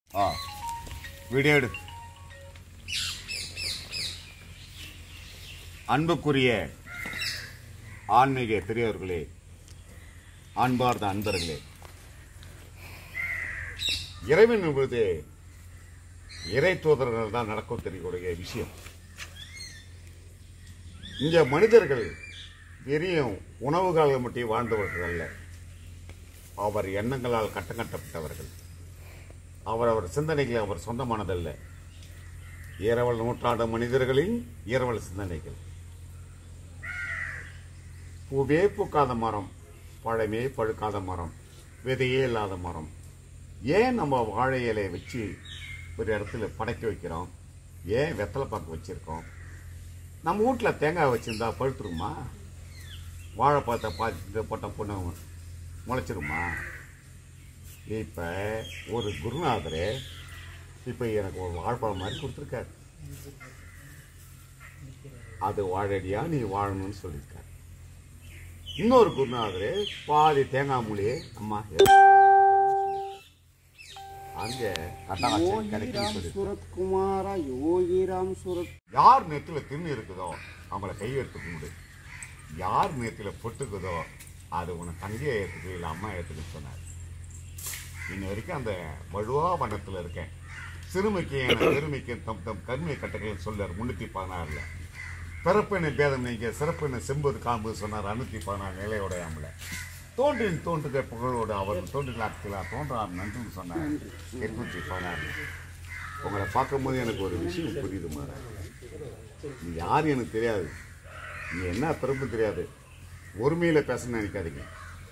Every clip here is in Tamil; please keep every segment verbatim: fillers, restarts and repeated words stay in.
ஆ வீடியோ எடு. அன்புக்குரிய ஆன்மீக பெரியவர்களே, அன்பார்ந்த அன்பர்களே, இறைவன் என்பது இறை தூதர்கள் தான் நடக்கும் தெரியக்கூடிய விஷயம். இங்க மனிதர்கள் வெறும் உணவுகால மட்டும் வாழ்ந்தவர்கள் அல்ல, அவர் எண்ணங்களால் கட்டங்கட்டப்பட்டவர்கள். அவர் அவர் சிந்தனைகள் அவர் சொந்தமானதல்ல. இரவல் நூற்றாண்டு மனிதர்களின் இரவல் சிந்தனைகள். பூவே பூக்காத மரம், பழமே பழுக்காத மரம், விதையே இல்லாத மரம். ஏன் நம்ம வாழை இலையை வச்சு ஒரு இடத்துல படைக்க வைக்கிறோம்? ஏன் வெத்தலை பாக்கு வச்சிருக்கோம்? நம்ம வீட்டில் தேங்காய் வச்சிருந்தா பழுத்துருமா? வாழைப்பழத்தை பார்த்து போட்ட பொண்ணு முளைச்சிருமா? இப்போ ஒரு குருநாதர் இப்போ எனக்கு ஒரு வாழைப்பழம் மாதிரி கொடுத்துருக்காரு. அது வாழடியா நீ வாழணும்னு சொல்லியிருக்காரு. இன்னொரு குருநாதர் பாதி தேங்காய் மூலியை அம்மா அங்க ராம்சுரத்குமாரா யோகி ராம்சுரத். யார் நேத்துல தின்னு இருக்குதோ அவங்கள கை எடுத்துக்க முடியும். யார் நேத்துல பொட்டுக்குதோ அது உனக்கு தங்கையை ஏற்றுக்கு இல்லை அம்மா ஏற்றுக்கு சொன்னார். இன்ன வரைக்கும் அந்த வலுவா வனத்தில் இருக்கேன். சிறுமைக்கு என பெருமைக்கு தம் தம் கருமை கட்டைகள் சொல்லார் முன்னூத்தி பதினாறுல. பிறப்பின பேதம் நீங்க சிறப்பின செம்பது காம்பு சொன்னார் அறுநூத்தி பதினாறு நிலையோடையாமல. தோன்றின் தோன்றுக புகழோடு அவர் தோன்றினார்களா தோன்றார் நன்றுன்னு சொன்னார் எட்நூற்றி பதினாறு. உங்களை பார்க்கும்போது எனக்கு ஒரு விஷயம் புரியுது மாறாது. நீ யார் எனக்கு தெரியாது, நீ என்ன பிறப்பு தெரியாது, ஒருமையில பேச நினைக்காதீங்க.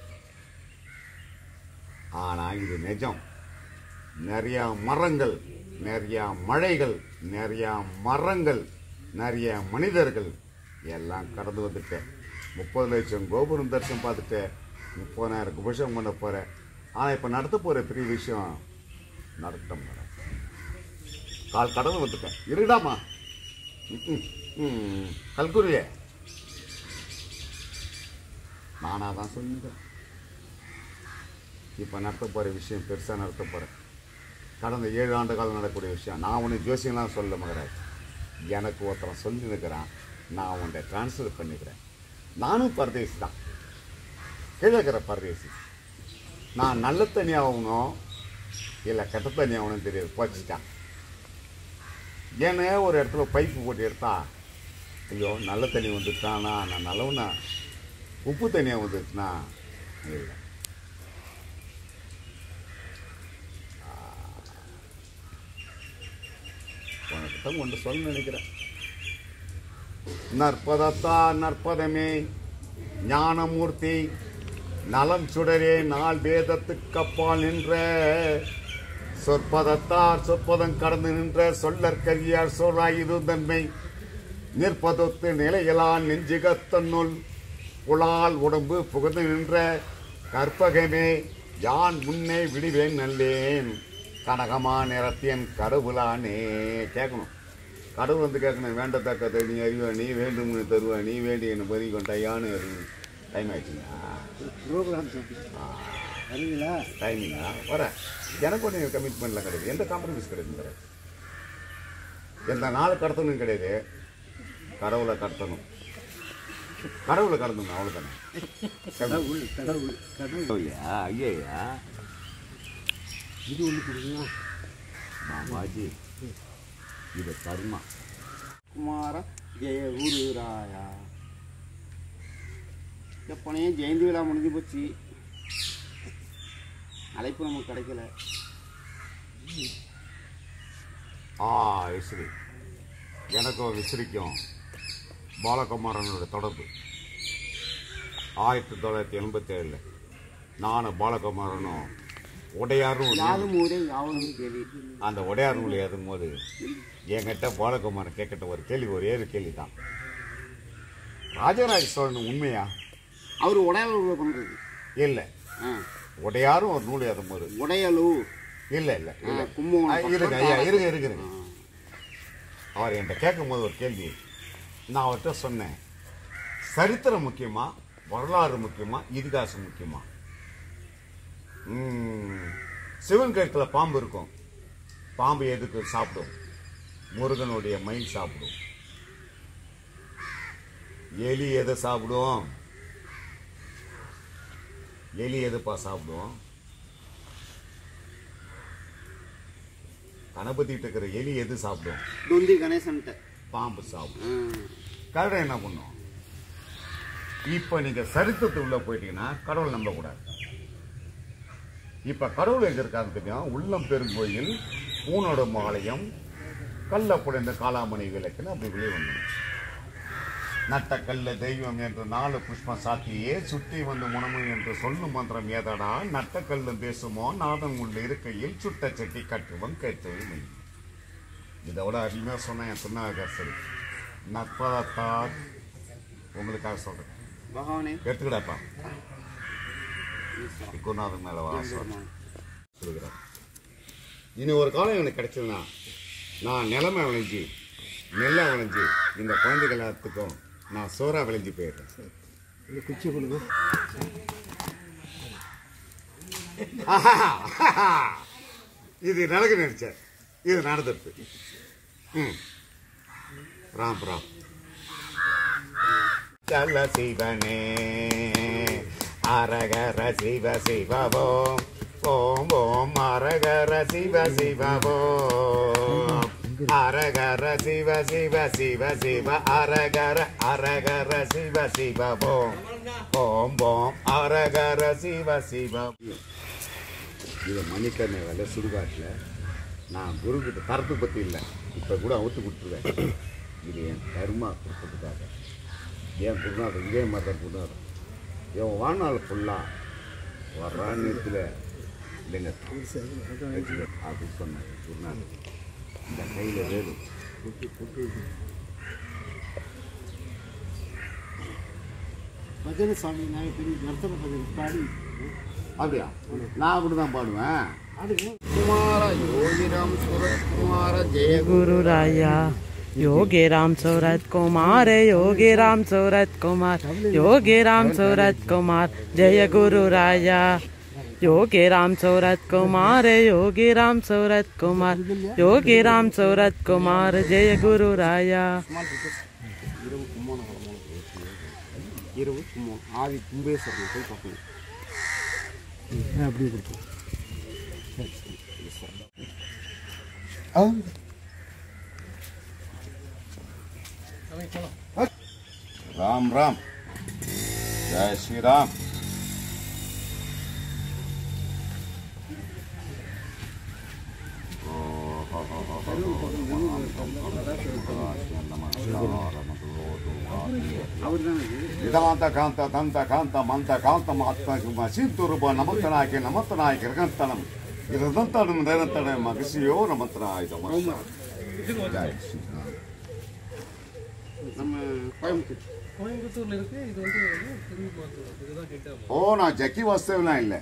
ஆனா இது நிஜம். நிறைய மரங்கள், நிறைய மழைகள், நிறைய மரங்கள், நிறைய மனிதர்கள் எல்லாம் கடந்து வந்துட்டேன். முப்பது லட்சம் கோபுரம் தரிசனம் பார்த்துட்டேன். முப்பதாயிரம் குபேஷம் பண்ண போறேன். ஆனா இப்ப நடத்த போற பெரிய விஷயம் நடத்த போறேன். கால் கடந்து வந்துட்டேன். இருடாமா கல்குரிய நானாதான் சொல்லிட்டேன். இப்ப நடத்த போற விஷயம் பெருசா நடத்த போறேன். கடந்த ஏழு ஆண்டு காலம் நடக்கக்கூடிய விஷயம். நான் உன்னை ஜோசியம்லாம் சொல்ல மகராஜ். எனக்கு ஒருத்தரம் சொல்லி இருக்கிறான், நான் உன்னை டிரான்ஸ்ஃபர் பண்ணிக்கிறேன். நானும் பரதேசி தான், கிழக்கிற பரதேசி. நான் நல்ல தண்ணி ஆகணும் இல்லை கெட்ட தண்ணி ஆகணும்னு தெரியாது, போச்சுட்டான். ஏன்னா ஒரு இடத்துல பைப்பு போட்டு எடுத்தா ஐயோ நல்ல தண்ணி வந்துட்டானா நான் நல்லவனா, உப்பு தண்ணியாக வந்துச்சுன்னா இல்லை. உனக்கிட்ட ஒன்று சொல்ல நினைக்கிறேன். நற்பதத்தா நற்பதமே ஞானமூர்த்தி நலம் சுடரே நாள் வேதத்துக்கு அப்பால் நின்ற சொற்பதத்தார் சொற்பதம் கடந்து நின்ற சொல்லற்கரியார் சொல்லாய் இது தன்மை நிற்பதொத்து நிலையலான் நெஞ்சுகத்தன்னுள் புலால் உடம்பு புகுந்து நின்ற கற்பகமே யான் முன்னே விடுவேன் நல்லேன் கனகமா நிறத்தியன் கடவுளானே. கேட்கணும், கடவுள் வந்து கேட்கணும். வேண்டத்தக்கதை நீ அறிவா, நீ வேண்டும்னு தருவா, நீ வேண்டி என்ன பறி கொண்டாயான்னு டைம் ஆயிடுச்சுங்களா? டைமிங்கா வர எனக்கு ஒன்று கமிட்மெண்ட்லாம் கிடையாது, எந்த காம்ப்ரமைஸ் கிடையாது, கிடையாது. எந்த நாள் கடத்தணும் கிடையாது. கடவுளை கடத்தணும், கடவுளை கடத்தணும், அவ்வளோதானே. ஐயா இது ஒன்று கொடுங்க மாமாஜி, இது கர்மா. குமார ஜெய குரு ராயா. எப்பனையே ஜெயந்தி விழா முடிஞ்சு போச்சு, அழைப்பு நமக்கு கிடைக்கல. ஆ விசிறி எனக்கும் விசிறிக்கும் பாலகுமாரனோட தொடர்பு ஆயிரத்தி தொள்ளாயிரத்தி எண்பத்தி ஏழில் நானும் பாலகுமாரனும் உடையாரும் அந்த உடையார் நூல் ஏறும் போது என்கிட்ட பாலகுமாரன் கேட்கிட்ட ஒரு கேள்வி, ஒரே ஒரு கேள்வி தான். ராஜராஜ சோழன் உண்மையா? அவரு உடையாளூர் பண்றது இல்ல, உடையாரும் ஒரு நூல் ஏறும் போது உடையலூர் இல்ல இல்ல இல்ல கும்பகோணம் இருங்க ஐயா இருங்க இருக்குங்க. அவர் என்கிட்ட கேட்கும் போது ஒரு கேள்வி நான் அவர்கிட்ட சொன்னேன், சரித்திரம் முக்கியமா வரலாறு முக்கியமா இதிகாசம் முக்கியமா? சிவன் கழுத்துல பாம்பு இருக்கும், பாம்பு எதுக்கு சாப்பிடும்? முருகனுடைய மயில் சாப்பிடும். எலி எதை சாப்பிடும்? எலி எதுப்பா சாப்பிடும்? கணபதி இருக்கிற எலி எது சாப்பிடும்? நொந்தி கணேசன் பாம்பு சாப்பிடும். கருடை என்ன பண்ணும்? இப்ப நீங்க சரித்திரத்து உள்ள போயிட்டீங்கன்னா கடவுள் நம்பக்கூடாது. இப்ப கடவுள் எங்க இருக்காங்க தெரியும்? உள்ளம் பெருங்கோயில், பூனோட மாலயம், கல்ல புடைந்த காலாமணி விளக்குன்னு அப்படி வெளியே வந்து நட்ட கல்ல தெய்வம் என்று நாலு புஷ்பம் சாத்தியே சுற்றி வந்து முனமு என்று சொல்லும் மந்திரம் ஏதடா? நட்ட கல்லும் பேசுமோ நாதம் உள்ள இருக்கையில் சுட்ட சட்டி கட்டுவம் கேட்டது மெய். இதோட அருமையாக சொன்னேன் என் திருநாகரசர். நற்பதத்தால் உங்களுக்காக சொல்றேன். எடுத்துக்கிடாப்பா குருநாதன் மேல வாசம் சொல்லுகிறேன். இனி ஒரு காலம் எனக்கு கிடைச்சதுன்னா நான் நிலைமை விளைஞ்சி நெல்லை விளைஞ்சி இந்த குழந்தைகள் எல்லாத்துக்கும் நான் சோறா விளைஞ்சி போயிடுறேன். குச்சி கொடுங்க. இது நடக்க நினைச்சேன், இது நடந்துருக்கு. ம் ராம் ராம் சல்ல சிவனே அரகர சிவ சிவவோம் ஓம் ஓம் அரகர சிவ சிவவோம் அரகர சிவ சிவ சிவ சிவ அரகர அரகர சிவ சிவவோம் ஓம் ஓம் அரகர சிவ சிவ. இதை மணிக்கண்ணை வேலை சுடுகாட்டில் நான் குருக்கிட்ட தரத்து பற்றி இல்லை, இப்போ கூட அவுத்து கொடுத்துருவேன். இது என் கர்மா கொடுத்ததுக்காக என் குருநாதர் இதே மாதிரி தான் குருநாதர். என் வாழ்நாள் ஃபுல்லாக வர்ற நேரத்தில் இல்லைங்க அப்படின்னு சொன்னேன் குருநாதர். இந்த கையில் வேலு பஜனை சாமி நாங்கள் பெரிய நர்த்தன பஜனை பாடி அப்படியா? நான் அப்படி தான் பாடுவேன். குமார யோகிராம் சுரத்குமார ஜெய गुरुराया योगी राम सूरत कुमार योगी राम सूरत कुमार योगी राम सूरत कुमार जय गुरु राया योगी राम सूरत कुमार योगी राम सूरत कुमार योगी राम सूरत कुमार जय गुरु राया. இரவு கும்மானம் இரவு கும்மானம் ஆதி கும்பேஸ்வரன் போய் பார்க்கணும். அப்படியே கொடுத்தோம். राम राम जय श्री राम. ಇದಾಂತ ಕಾಂತ ದಂತ ಕಾಂತ ಮಂತ ಕಾಂತ ಮಾತ್ಮ ಸಿಂತೂರುಬ ನಮತ್ತನಾಯ್ಕೆ ನಮತ್ತನಾಯ್ಕೆ ರಗಂತನಂ ಇದಂತನಂ ನಿರಂತರ ಮಗಸಿಯೋ ನಮತ್ತನಾಯ್ತ ಜಯ ಶ್ರೀ ರಾಮ್. நம்ம கோயம்புத்தூர் கோயம்புத்தூர்ல இருக்கு. இது வந்து திருவாரூர். இதுதான் கிட்ட. ஓ நான் ஜக்கி வாஸ்தவலாம் இல்லை.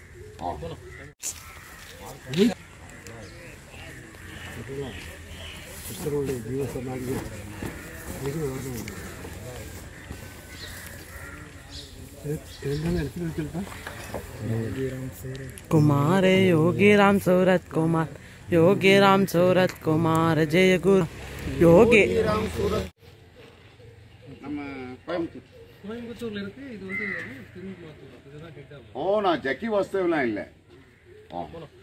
कुमार योगी राम सूरत कुमार योगी राम सूरत कुमार जय गुरु योगी ராம் சூரத் நம்ம கோயம்புத்தூர் கோயம்புத்தூர்ல இருக்கு. இது வந்து திருவாரூர். இதுதான் கிட்ட. ஓ நான் ஜக்கி வாஸ்தவலாம் இல்லை.